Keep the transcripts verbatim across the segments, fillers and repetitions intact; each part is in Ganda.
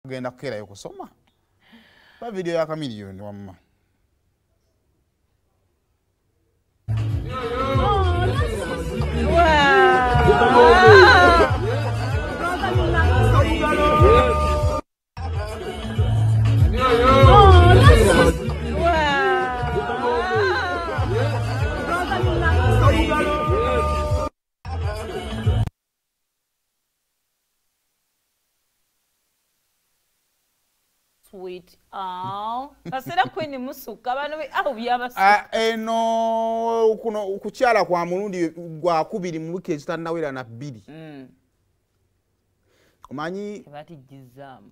genda kukerayo kusoma ba video ya Chameleone wamma Sweet. Oh, kasera kwini musuka bano aho byabasa. Ah eno kuno kukyala kwa mulundi gwa kubiri mu wiki ezitanawera na bbiri. Mm. Omanyi bati gizamu.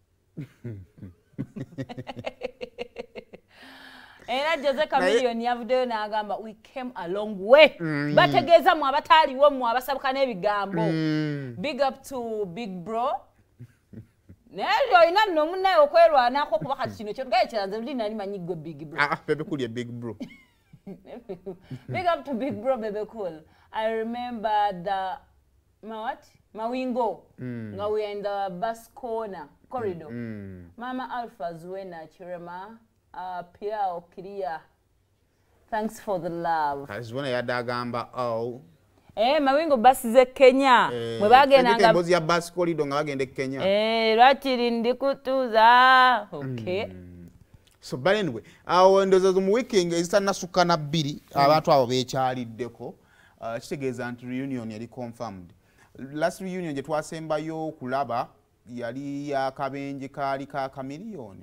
Era Jose Chameleone yavudeyo n'agamba we came a long way. Mm. Bategeeza mu abataliwo mu abasabuka n'ebigambo. Mm. Big up to Big Bro. Nelyo ina no munne okwerwa nako kuba kati kino kyo gaye kyanze ndi nali manyigwe Big Bro. Ah Bebe Cool ye Big Bro. Big up to Big Bro Bebe Cool. I remember the ma what? Mawingo. Mm. Nga we are in the bus corner corridor. Mm. Mama Alpha Zwena Chirema uh Pia Okiria. Thanks for the love. Azwena yadagamba oh Eh mawingo basi ze Kenya eh, mwe bagenda nga mbozi ya bus corridor nga bagende Kenya eh lwatiri ndikutuza okay mm. So but anyway awo ndozo mu weekend ezitana sukana bbiri mm. abantu abo bekyaliddeko uh, kitegeeza nti reunion yali confirmed. Last reunion je twasembayo kulaba yali ya kabenje kali ka Chameleone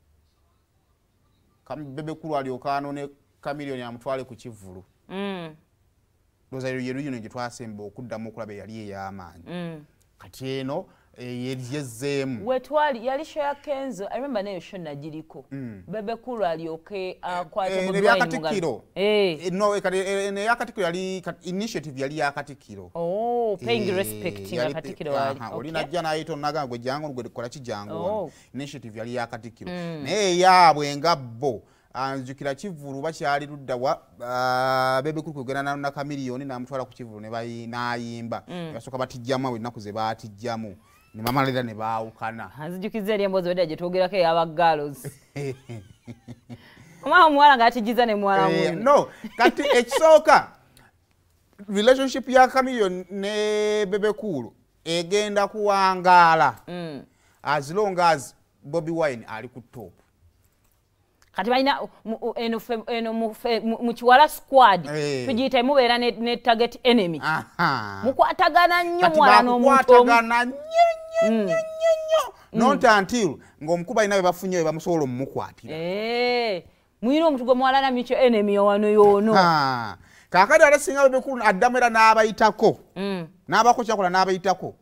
kam Bebe Cool ali okano ne Chameleone amutwale ku kivulu mm. Doza reunion je twasemba okuddamu okulaba yali ey'amaanyi. Mm. Kati eno yeryezzeemu. Wetwali yali show ya Kenzo. I remember nayo show najiriko. Mm. Bebe Cool alioke akwate Bobi Wine mugalu. Eh. No kati ne yakatikiro yali initiative yali yakatikiro. Oh, paying e, respect ya katikiro wali. Okay. Olina jana ayito naga gwe jango gwe kola kijango. Oh. Initiative yali yakatikiro. Mm. Naye yabwe ngabbo. Anjukira kivulu bakyali ludda wa uh, Bebe Cool kugenda na Chameleone na mutwala ku kivulu ne bayi nayimba mm. Basoka batijjamu enaku ze batijjamu ne mama leda ne baawukana anzijukiza eri embozo weda je twogerako yaba girls Mama mwala ngatijiza ne mwala mu eh, no kati ekisooka relationship ya Chameleone ne Bebe Cool egenda kuwangala mm. As long as Bobi Wine ali ku top kati balina eno eno mu kiwala squad tujiyita mubeera ne, ne target enemy mukwatagana nnyo mwana n'omuntu mukwatagana nnyo nnyo nnyo not until ng'omukuba alina be bafunye be bamusobola omukwatira eh muyina omuntu gwe mwalana micho enemy wano yono kakati ate singa Bebe Cool addamu era n'abayitako n'abako kyakola n'abayitako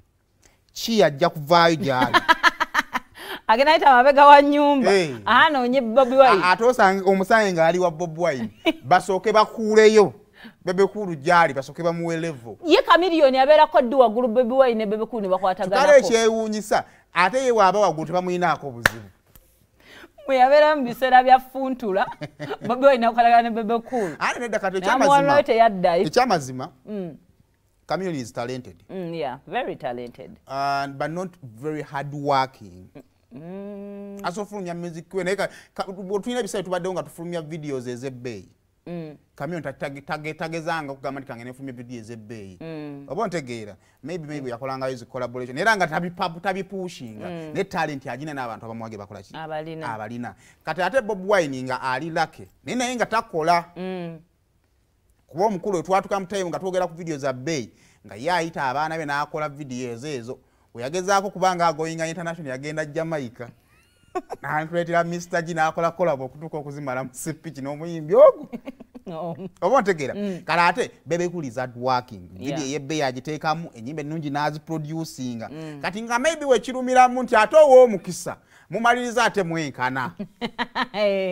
ki ajja kuvaayo gyali agena ita mabega wa nyumba hey. Ahana onye Bobi Wine atosa omusange nga ali wa Bobi Wine basoke bakuleyo Bebe Cool jali basoke bamuwe level ye Chameleone abera ko ddu wagulu Bobi Wine ne Bebe Cool ne bakwatagana ko kale kyewunyisa ate ye waba wagulu tebamuyinako buzibu mwe yabera mbisera bya funtula Bobi Wine akwatagana ne Bebe Cool ate nedda kato kyamazima ate yaddayo kyamazima mm. Chameleone is talented mm, yeah very talented and but not very hard working mm. Asofulumya music kwe naye tulina bisayi tubaddewo nga tufulumya videos ez'ebbeeyi mm. Chameleone tagezanga okugamba nti kange nefulumya video ez'ebbeeyi mm. Oba ontegeera maybe maybe mm. yakolangayo zi collaboration era nga tabipushinga mm. ne talent agina n'abantu abamuwage bakola ki abalina abalina kati ate Bobi Wine nga ali lake naye naye nga takola mm. Kuba omukulu twatuka mutayimu nga twogera ku video za bbeeyi nga yayita abaana be n'akola video ezo ezo Oyagezaako kubanga agoyinga international yagenda Jamaica. Na nkuletera Mister G n'akola collab okutuuka okuzimala mu speech n'omuyimbi ogwo. No. Oba ontegeera. Mm. Kale ate Bebe Cool is hard working. Video yeah. Yebbe yagiteekamu enyimba ennungi n'azi producinga. Mm. Kati nga maybe wekirumiramu nti ate ow'omukisa mumaliriza ate mwenkana. Hey.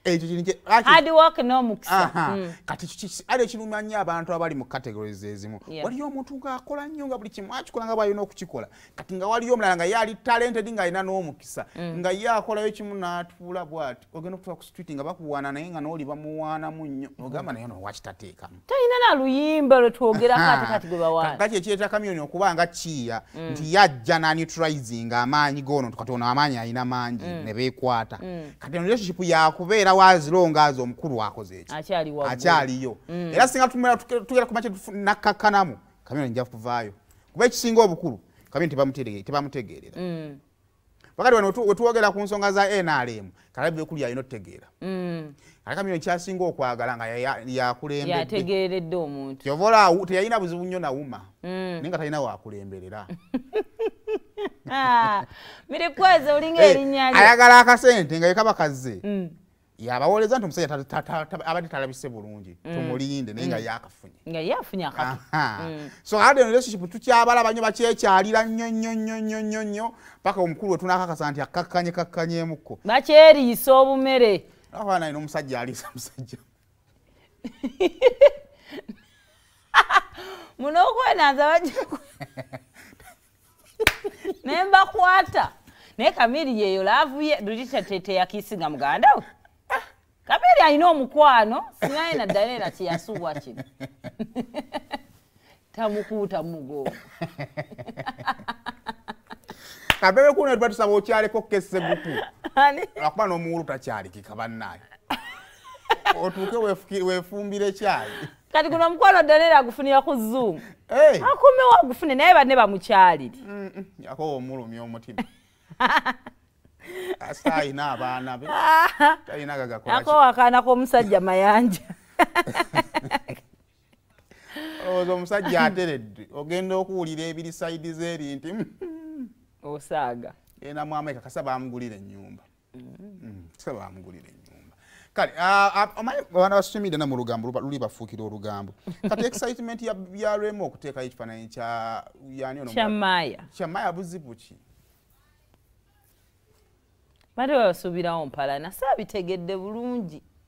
ekyo kintu hard work no mukisa mm. kati ali kinumanya abantu abali mu categories ezimu yeah. waliyo omuntu ng'akola nnyo nga buli kimu akikola nga bw'alina okukikola kati nga waliyo omulala nga ye ali talented nga alina n'omukisa mm. nga ye akolayo kimu n'atuula bw'ati ogenda okutuula ku street nga bakuwaana naye nga n'oli bamuwaanamu nnyo ogamba naye no wakitateekamu talina na luyimba lwe twogera kati kati gwe bawaana kati ekireeta Chameleone okuba nga kiya mm. nti yajja n'aneutralizing amaanyi g'ono kati ono amaanyi alina mangi mm. ne beekwata mm. kati ono relationship yakubeera wazilonga azo omukulu akoze eki akyaliyo mm. era singa tumera tugera ku makye nakkakkanamu Chameleone nja kuvaayo kuba ekisinga obukulu Chameleone tebamutegeerera mm. wakati wano wetuwogera ku nsonga za N R M kale Bebe Cool yalina otutegeera mm. kale Chameleone kyasinga okwagala nga yakulembedde yategeeredde omuntu kyovola teyalina buzibu nnyo nawuma mm. naye nga talina waakulemberera ah, mirikweze olinga erinnya lye ayagala akasente nga yekaba kazze mm. yabawoleza nti omusajja abadde talabise bulungi mm. tumulinde naye nga mm. yakafunye nga yafunye akatu mm. so ade relationship tukyabala banyo bakyekyalira nnyo nnyo nnyo nnyo nnyo nnyo paka omukulu wetunakakasa nti akakkanye kakkanyemuko bakyeriisa obumere abaana ino omusajja aliisa musajja muno okwenanza bajja naye mbakwata naye Kamiri yeyo laavuye lulitatete yakisinga muganda we Kamiri alina omukwano singaye naddala era kyeyasuubwa kino tamukuuta mugongo Bebe Cool ne tusaba okyaleko kesse buku akuba n'omuwulu takyalikika bannaye otuuke weefumbire kyayi kati guno omukwano ddala era agufunira ku Zoom akumewo agufune naye banne bamukyalire yakoba omulumya omutima asayina abaana be talina gagakola ako akaana k'omusajja mayanja olowooza omusajja ateredde ogenda okuwulira ebiri sayidi z'eri nti osaaga ena mwama kakasa bamugulira ennyumba kasa bamugulira ennyumba kale abaana ba social media na mu lugambo luli bafuukira olugambo kati excitement ya Remo okuteekayo ekifaananyi kya yani ono Chamaya Chamaya buzibu ki bade basuubirawo mpalana saabitegedde bulungi